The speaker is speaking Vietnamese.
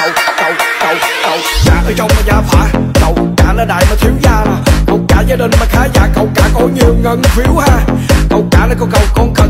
Cậu cả ở trong mà gia phả, cậu cả là đại mà thiếu gia nè, cậu cả gia đình mà khá giả, cậu cả có nhiều ngân phiếu ha. Cậu cả là con cậu con